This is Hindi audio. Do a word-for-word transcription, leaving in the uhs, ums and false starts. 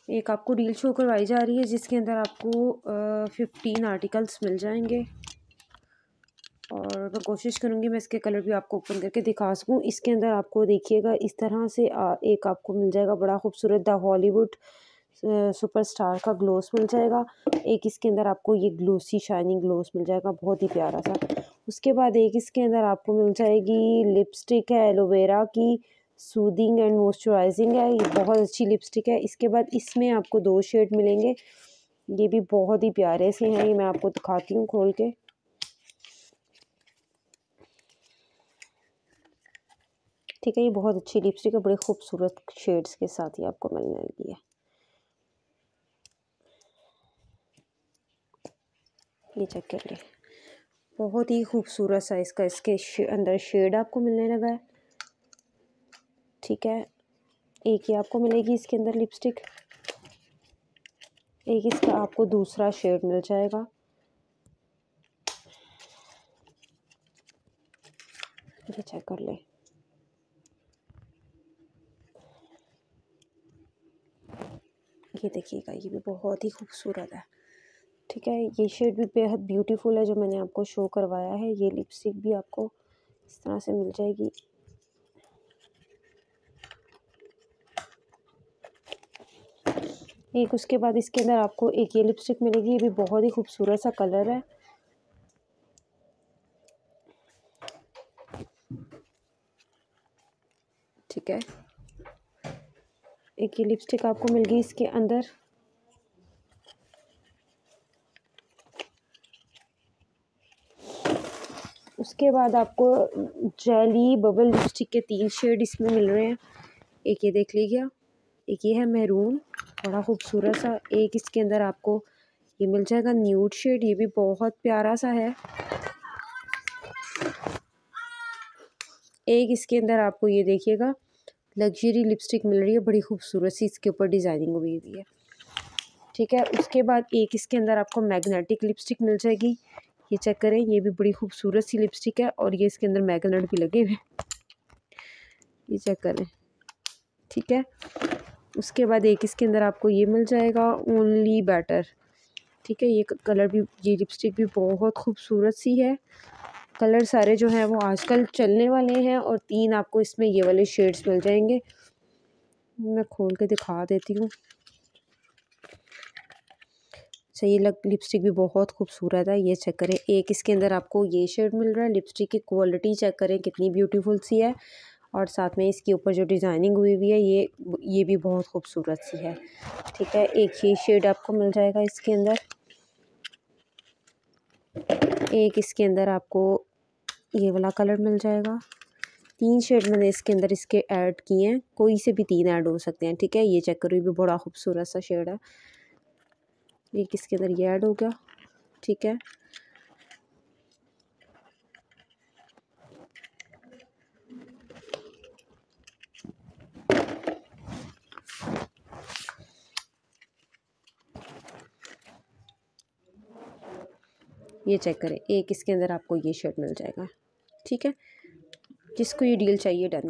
एक आपको डील शो करवाई जा रही है जिसके अंदर आपको फिफ्टीन आर्टिकल्स मिल जाएंगे और मैं कोशिश करूँगी मैं इसके कलर भी आपको ओपन करके दिखा सकूँ। इसके अंदर आपको देखिएगा इस तरह से आ, एक आपको मिल जाएगा बड़ा खूबसूरत द हॉलीवुड सुपरस्टार का ग्लोस मिल जाएगा। एक इसके अंदर आपको ये ग्लोसी शाइनिंग ग्लोस मिल जाएगा, बहुत ही प्यारा सा। उसके बाद एक इसके अंदर आपको मिल जाएगी लिपस्टिक है एलोवेरा की, सूदिंग एंड मॉइस्चराइजिंग है, ये बहुत अच्छी लिपस्टिक है। इसके बाद इसमें आपको दो शेड मिलेंगे, ये भी बहुत ही प्यारे से हैं, ये मैं आपको दिखाती हूँ खोल के। ठीक है, ये बहुत अच्छी लिपस्टिक है, बड़े खूबसूरत शेड्स के साथ ही आपको मिलने लगी है। ये चेक कर ले, बहुत ही खूबसूरत सा इसका इसके शे, अंदर शेड आपको मिलने लगा है। ठीक है, एक ही आपको मिलेगी इसके अंदर लिपस्टिक, एक इसका आपको दूसरा शेड मिल जाएगा। ये चेक कर ले, ये देखिएगा, ये भी बहुत ही खूबसूरत है। ठीक है, ये शेड भी बेहद ब्यूटीफुल है जो मैंने आपको शो करवाया है। ये लिपस्टिक भी आपको इस तरह से मिल जाएगी। एक उसके बाद इसके अंदर आपको एक ये लिपस्टिक मिलेगी, ये भी बहुत ही खूबसूरत सा कलर है। ठीक है, एक ये लिपस्टिक आपको मिल गई इसके अंदर। उसके बाद आपको जेली बबल लिपस्टिक के तीन शेड इसमें मिल रहे हैं। एक ये देख लीजिए, एक ये है मैरून, बड़ा खूबसूरत सा। एक इसके अंदर आपको ये मिल जाएगा न्यूड शेड, ये भी बहुत प्यारा सा है। एक इसके अंदर आपको ये देखिएगा लग्जरी लिपस्टिक मिल रही है, बड़ी खूबसूरत सी, इसके ऊपर डिज़ाइनिंग हुई हुई है। ठीक है, उसके बाद एक इसके अंदर आपको मैग्नेटिक लिपस्टिक मिल जाएगी, ये चेक करें, ये भी बड़ी खूबसूरत सी लिपस्टिक है और ये इसके अंदर मैग्नेट भी लगे हुए, ये चेक करें। ठीक है, उसके बाद एक इसके अंदर आपको ये मिल जाएगा ओनली बेटर। ठीक है, ये कलर भी, ये लिपस्टिक भी बहुत खूबसूरत सी है। कलर सारे जो हैं वो आजकल चलने वाले हैं और तीन आपको इसमें ये वाले शेड्स मिल जाएंगे। मैं खोल के दिखा देती हूँ। अच्छा, ये लग लिपस्टिक भी बहुत खूबसूरत है, ये चेक करें। एक इसके अंदर आपको ये शेड मिल रहा है। लिपस्टिक की क्वालिटी चेक करें कितनी ब्यूटीफुल सी है और साथ में इसके ऊपर जो डिज़ाइनिंग हुई हुई है ये ये भी बहुत खूबसूरत सी है। ठीक है, एक ये शेड आपको मिल जाएगा इसके अंदर। एक इसके अंदर आपको ये वाला कलर मिल जाएगा। तीन शेड मैंने इसके अंदर इसके ऐड किए हैं, कोई से भी तीन ऐड हो सकते हैं। ठीक है, ये चेक करो, ये भी बड़ा खूबसूरत सा शेड है। एक इसके अंदर ये ऐड हो गया। ठीक है, ये चेक करें, एक इसके अंदर आपको ये शेड मिल जाएगा। ठीक है, जिसको ये डील चाहिए डन।